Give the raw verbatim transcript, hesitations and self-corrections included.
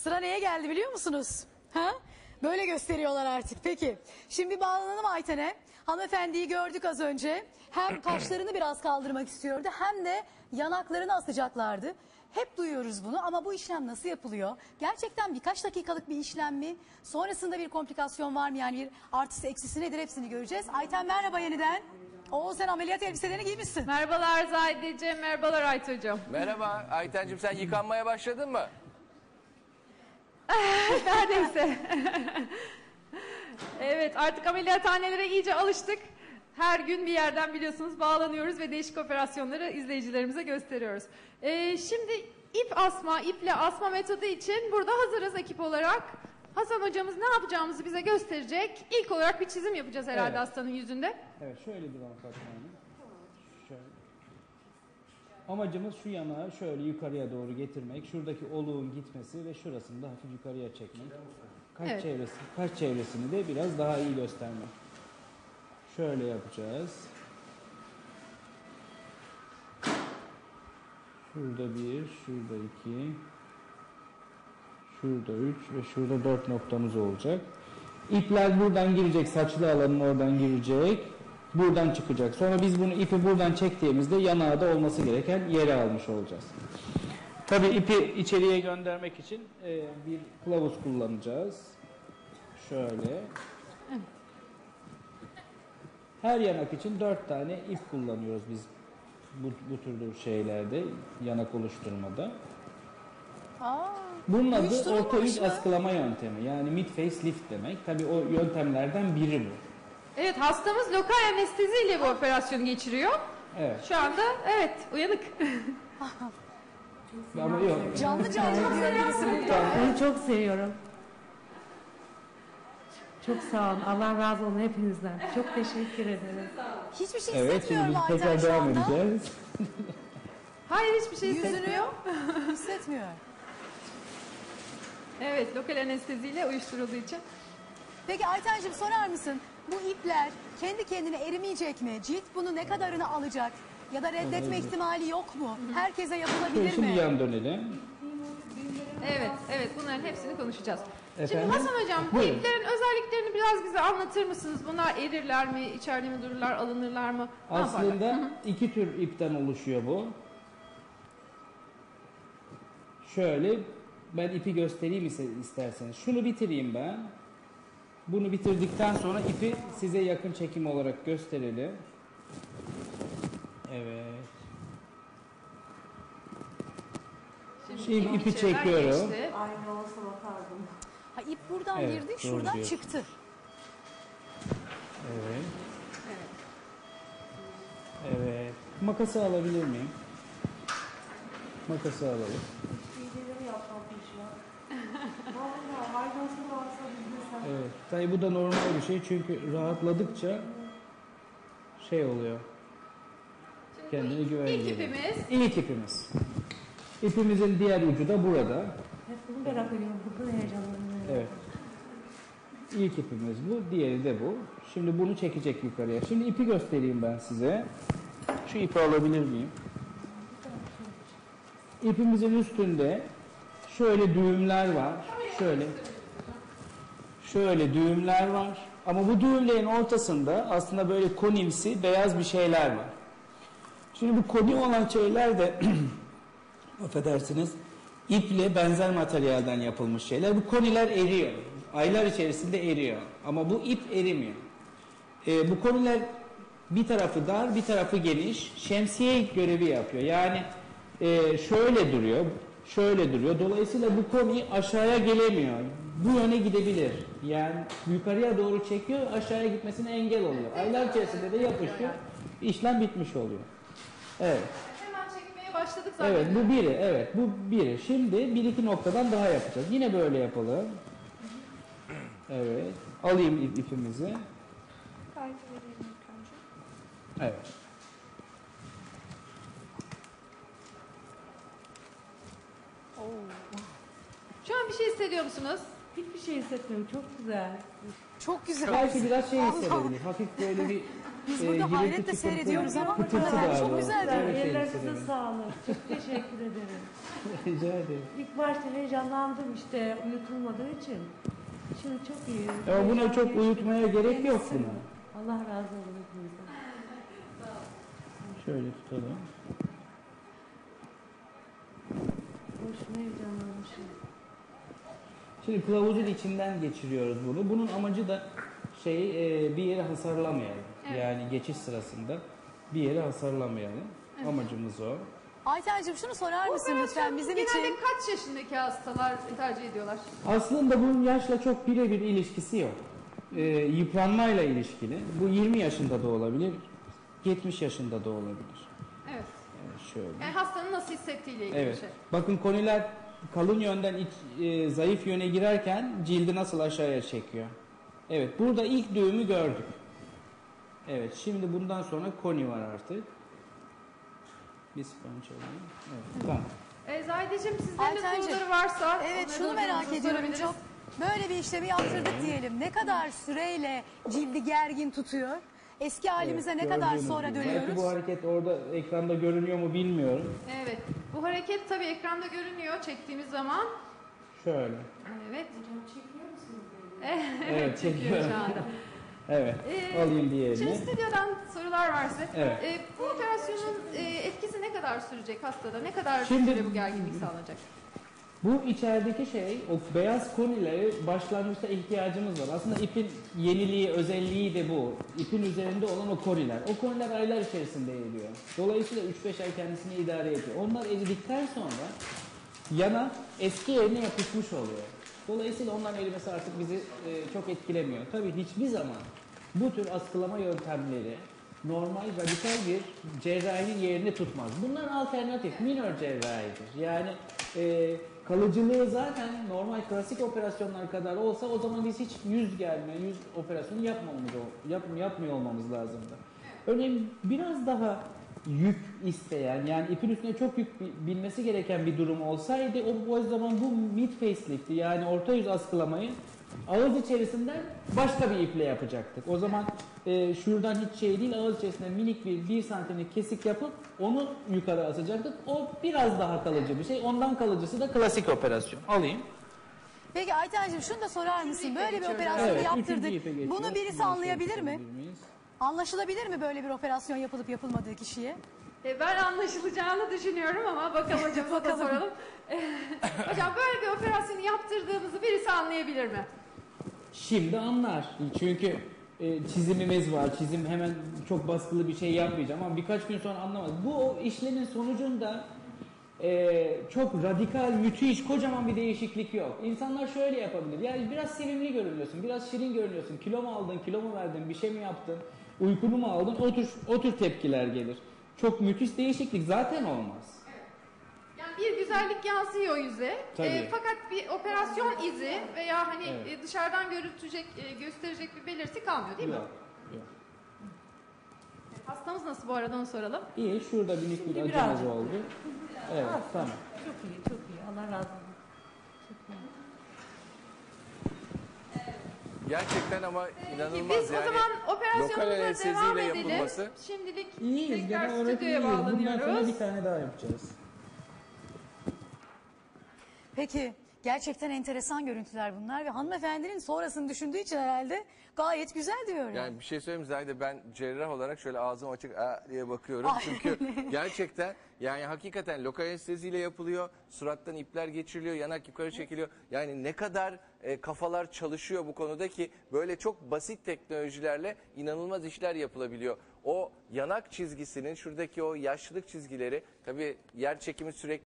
Sıra neye geldi biliyor musunuz? Ha? Böyle gösteriyorlar artık. Peki. Şimdi bağlanalım Ayten'e. Hanımefendiyi gördük az önce. Hem kaşlarını biraz kaldırmak istiyordu hem de yanaklarını asacaklardı. Hep duyuyoruz bunu ama bu işlem nasıl yapılıyor? Gerçekten birkaç dakikalık bir işlem mi? Sonrasında bir komplikasyon var mı? Yani bir artısı eksisi nedir, hepsini göreceğiz. Ayten merhaba yeniden. Oo, sen ameliyat elbiselerini giymişsin. Merhabalar Zahideciğim, merhabalar Aytucuğum. Merhaba Aytencim, sen yıkanmaya başladın mı? Neredeyse. Evet, artık ameliyathanelere iyice alıştık. Her gün bir yerden biliyorsunuz bağlanıyoruz ve değişik operasyonları izleyicilerimize gösteriyoruz. Ee, şimdi ip asma, iple asma metodu için burada hazırız ekip olarak. Hasan hocamız ne yapacağımızı bize gösterecek. İlk olarak bir çizim yapacağız herhalde evet. Hastanın yüzünde. Evet, şöyle duralım Fatma Hanım. Şöyle. Amacımız şu yanağı şöyle yukarıya doğru getirmek. Şuradaki oluğun gitmesi ve şurasını da hafif yukarıya çekmek. Kaç evet. çevresi, kaç çevresini de biraz daha iyi göstermek. Şöyle yapacağız. Şurada bir, şurada iki, şurada üç ve şurada dört noktamız olacak. İpler buradan girecek, saçlı alanın oradan girecek. Buradan çıkacak. Sonra biz bunu ipi buradan çektiğimizde yanağı da olması gereken yere almış olacağız. Tabii ipi içeriye göndermek için e, bir kılavuz kullanacağız. Şöyle. Her yanak için dört tane ip kullanıyoruz biz bu, bu tür şeylerde, yanak oluşturmada. Aa, bunun adı orta üst askılama yöntemi. Yani mid face lift demek. Tabii o yöntemlerden biri bu. Evet, hastamız lokal anesteziyle bu operasyonu geçiriyor. Evet. Şu anda evet uyanık. Ama yok. Canlı canlı Onu çok seviyorum. Çok sağ olun. Allah razı olsun hepinizden. Çok teşekkür ederim. Hiçbir şey evet, hissetmiyorum şimdi biz tekrar devam edeceğiz. Hayır, hiçbir şey hissetmiyor. Hissetmiyor. Evet, lokal anesteziyle uyuşturulduğu için. Peki Aytencim sorar mısın? Bu ipler kendi kendine erimeyecek mi? Cilt bunu ne kadarını alacak? Ya da reddetme ihtimali yok mu? Herkese yapılabilir Şimdi mi? Şimdi yan dönelim. Evet, evet bunların hepsini konuşacağız. Efendim? Şimdi Hasan Hocam, bu Buyurun. iplerin özelliklerini biraz bize anlatır mısınız? Bunlar erirler mi, içeride mi dururlar, alınırlar mı? Ne Aslında yaparlar? iki tür ipten oluşuyor bu. Şöyle, ben ipi göstereyim isterseniz. Şunu bitireyim ben. Bunu bitirdikten sonra ipi size yakın çekim olarak gösterelim. Evet. Şimdi, Şimdi ipi çekiyorum. Geçti. Aynı olsa bakardım. Ha, ip buradan Evet, girdi, şuradan diyorsun. çıktı. Evet. Evet. Evet. Makası alabilir miyim? Makası alalım. İğneleri yapmamış ya. Vallahi aynı olsa varsa bilmesem. Evet. Tabii bu da normal bir şey çünkü rahatladıkça şey oluyor. Şimdi Kendine güven İlk geliyor. ipimiz. İlk ipimiz. İpimizin diğer ucu da burada. Hep bunu merak ediyorum. Burada heyecanlanıyorum. Evet. İlk ipimiz bu, diğeri de bu. Şimdi bunu çekecek yukarıya. Şimdi ipi göstereyim ben size. Şu ipi alabilir miyim? İpimizin üstünde şöyle düğümler var. Şöyle. Şöyle düğümler var. Ama bu düğümlerin ortasında aslında böyle konimsi beyaz bir şeyler var. Şimdi bu koni olan şeyler de affedersiniz iple benzer materyalden yapılmış şeyler. Bu koniler eriyor. Aylar içerisinde eriyor. Ama bu ip erimiyor. Ee, bu koniler bir tarafı dar, bir tarafı geniş. Şemsiye görevi yapıyor. Yani e, şöyle duruyor, şöyle duruyor. Dolayısıyla bu koni aşağıya gelemiyor. Bu yöne gidebilir. Yani yukarıya doğru çekiyor, aşağıya gitmesine engel oluyor. Aylar içerisinde de yapışıyor. İşlem bitmiş oluyor. Evet. Hemen çekmeye başladık zaten. Evet, bu biri. Evet, bu biri. Şimdi bir iki noktadan daha yapacağız. Yine böyle yapalım. Evet. Alayım ip, ipimizi. Evet. Şu an bir şey hissediyor musunuz? Hiçbir şey hissetmiyorum. Çok güzel. Çok güzel. Belki biraz şey hissedebilir. Hafif böyle bir Biz e, burada gürültü hayretle çıkıntı- seyrediyoruz ama Pıtırtı hanımefendi var çok bu. güzel diyor. Evet, Ellerinize elbiselerin. sağlık. Çok teşekkür ederim. Rica ederim. İlk başta heyecanlandım işte uyutulmadığı için. Şimdi çok iyi. Ama buna Heyecan çok geçti. uyutmaya gerek yok buna. Allah razı olsun hepinizden. Şöyle tutalım. Boşuna heyecanlanmışım. Şimdi kılavuzun içinden geçiriyoruz bunu. Bunun amacı da şey e, bir yere hasarlamayalım. Evet. Yani geçiş sırasında bir yere hasarlamayalım. Amacımız o. Aytencim şunu sorar mısın lütfen bizim Genelde için? kaç yaşındaki hastalar tercih ediyorlar? Aslında bunun yaşla çok birebir ilişkisi yok. E, yıpranmayla ilişkili. Bu yirmi yaşında da olabilir, yetmiş yaşında da olabilir. Evet. Evet, şöyle. Yani hastanın nasıl hissettiğiyle ilgili Evet. bir şey. Bakın koniler kalın yönden iç, e, zayıf yöne girerken cildi nasıl aşağıya çekiyor. Evet, burada ilk düğümü gördük. Evet, şimdi bundan sonra koni var artık. Bir sponge alayım. Evet, tamam. E, Zahideciğim sizlerin de Aytencim, soruları varsa... Evet onları şunu da merak hocamıza ediyorum sorabiliriz. çok. Böyle bir işlemi yaptırdık diyelim. Ne kadar süreyle cildi gergin tutuyor? Eski halimize Evet, ne kadar gördüğünüz sonra gibi. dönüyoruz? Belki bu hareket orada ekranda görünüyor mu bilmiyorum. Evet. Bu hareket tabii ekranda görünüyor çektiğimiz zaman. Şöyle. Evet. Hocam çekiyor musunuz beni? Evet, çekiyor şu anda. Evet, Ee, alayım Şimdi diğerini. stüdyodan sorular var size. Evet. Ee, bu operasyonun e, etkisi ne kadar sürecek hastada? Ne kadar Şimdi- süre bu gerginlik sağlanacak? Bu içerideki şey, o beyaz konileri başlangıçta ihtiyacımız var. Aslında ipin yeniliği, özelliği de bu. İpin üzerinde olan o koniler. O koniler aylar içerisinde eriyor. Dolayısıyla üç beş ay kendisini idare ediyor. Onlar eridikten sonra yana eski yerine yapışmış oluyor. Dolayısıyla onların erimesi artık bizi e, çok etkilemiyor. Tabii hiçbir zaman bu tür askılama yöntemleri normal radikal bir cerrahinin yerini tutmaz. Bunlar alternatif, minor cerrahidir. Yani e, kalıcılığı zaten normal klasik operasyonlar kadar olsa o zaman biz hiç yüz germe, yüz operasyonu yapmamamız, yap, yapmıyor olmamız lazımdı. Örneğin biraz daha yük isteyen, yani ipin üstüne çok yük bi- binmesi gereken bir durum olsaydı o, o zaman bu mid facelift'i, yani orta yüz askılamayı ağız içerisinden başka bir iple yapacaktık. O zaman e, şuradan hiç şey değil, ağız içerisinde minik bir bir santimlik kesik yapıp onu yukarı asacaktık. O biraz daha kalıcı bir şey. Ondan kalıcısı da klasik operasyon. Alayım. Peki Aytencim şunu da sorar mısın? Böyle bir operasyonu Evet, üçüncü yaptırdık. ipe geçiyoruz. Bunu birisi Bunu anlayabilir şöyle mi? tutabilir miyiz? Anlaşılabilir mi böyle bir operasyon yapılıp yapılmadığı kişiye? E, ben anlaşılacağını düşünüyorum ama bakalım hocamıza da soralım. Hocam böyle bir operasyonu yaptırdığınızı birisi anlayabilir mi? Şimdi anlar. Çünkü e, çizimimiz var. Çizim hemen çok baskılı bir şey yapmayacağım ama birkaç gün sonra anlamaz. Bu o işlemin sonucunda e, çok radikal, müthiş, kocaman bir değişiklik yok. İnsanlar şöyle yapabilir. Yani biraz sevimli görünüyorsun, biraz şirin görünüyorsun. Kilo mu aldın, kilo mu verdin, bir şey mi yaptın, uykunu mu aldın? O tür, o tür tepkiler gelir. Çok müthiş değişiklik zaten olmaz. Yani bir güzellik yansıyor yüze. Tabii. E, fakat bir operasyon izi veya hani Evet. e, dışarıdan görüntülecek, e, gösterecek bir belirti kalmıyor değil mi? Yok, yok. Hastamız nasıl bu arada onu soralım. İyi, şurada minik bir Şimdi acımız birazcık. oldu. Evet, tamam. Çok iyi, çok iyi. Allah razı olsun. Çok iyi. Gerçekten ama Peki, inanılmaz biz yani. o zaman lokal operasyonumuza anesteziyle devam edelim. yapılması. Şimdilik İyiyiz, tekrar genel olarak stüdyoya iyiyiz. Bundan sonra bağlanıyoruz. bir tane daha yapacağız. Peki gerçekten enteresan görüntüler bunlar ve hanımefendinin sonrasını düşündüğü için herhalde gayet güzel diyor. Yani. Yani bir şey söyleyeyim mi Zahide, ben cerrah olarak şöyle ağzım açık "Aa" diye bakıyorum. Ay. Çünkü gerçekten yani hakikaten lokal anesteziyle yapılıyor. Surattan ipler geçiriliyor, yanak yukarı çekiliyor. Yani ne kadar e, kafalar çalışıyor bu konuda ki böyle çok basit teknolojilerle inanılmaz işler yapılabiliyor. O yanak çizgisinin şuradaki o yaşlılık çizgileri, tabii yer çekimi sürekli